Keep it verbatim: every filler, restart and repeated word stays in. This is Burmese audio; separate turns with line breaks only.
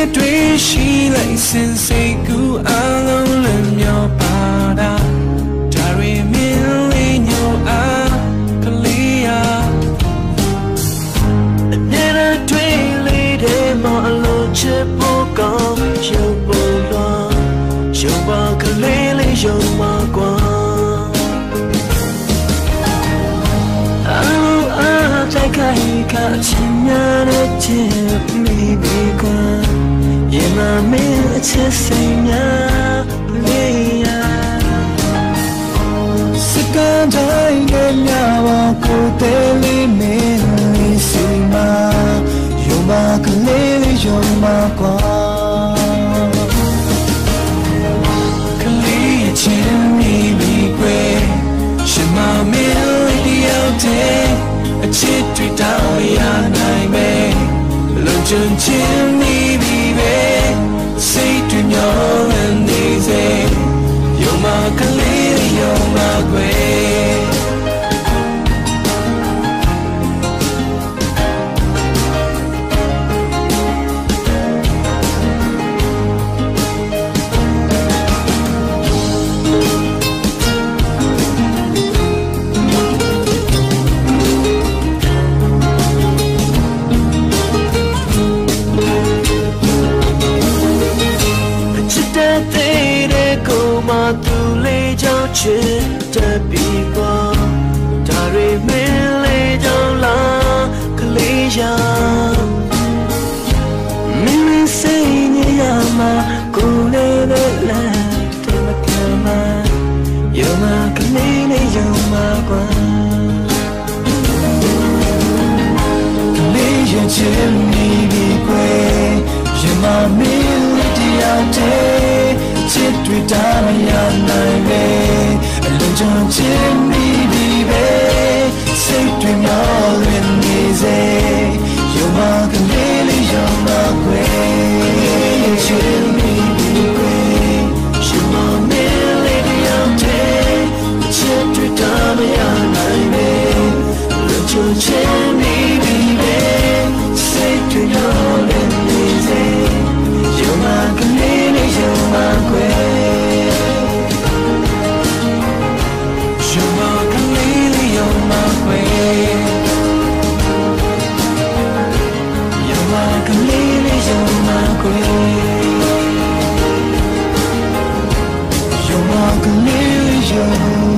တွေ့ရှိလိုက်စင်စိတ်ကူအလုံးလွန်မြောပါတာဒါရီမင်းလေးညိုအားကလေးရအနေနဲ့တွေ့လေးတဲ့မအလိုချစ်ဖို့ကောင်းရုပ်ပေါ်လွားရုပ်ပါကလေးလေးရုပ်မှာကွာ在看一看亲爱的姐妹别管也难免切谁呀累呀是刚才的那我不得里面你是吗有吗可累的有吗光可累也亲密比贵是吗没的要得အချစ်တွေတောင်းရနိုင်မယ်လုံခြုံခြင်းမိပြီပဲစိတ်တွေမျောလင့်နေစေယုံမှာကလေးယုံမှာကွယ်သူလေးကြောင့်ချစ်တဲ့ပြီးကွာဒါရီမင်းလေးကြောင့်လားကလေးရာမင်းလေးစိတ်ညရမှာကိုလေးနဲ့လက်တမကမယုံမှာကလေးလေးယုံမှာကွာကလေးရဲ့ချစ်မိပြီကွယ်ယမမင်းလေးတရားတဲ့ချစ်တွေတာမရနိုင်ပဲအလုံးစုံချစ်မိပြီပဲစိတ်တွေမျောလင့်နေစေယုံမှာကလေးလေးယုံမှာကွယ်ချစ်မိပြီကွယ်ရှင်မမေလေးတရားတဲ့ချစ်တွေတာမရနိုင်ပဲအလုံးစုံချစ်မိပြီပဲစိတ်တွေမျောလင့်နေစေယုံမှာကလေးလေးယုံမှာကွယ်You're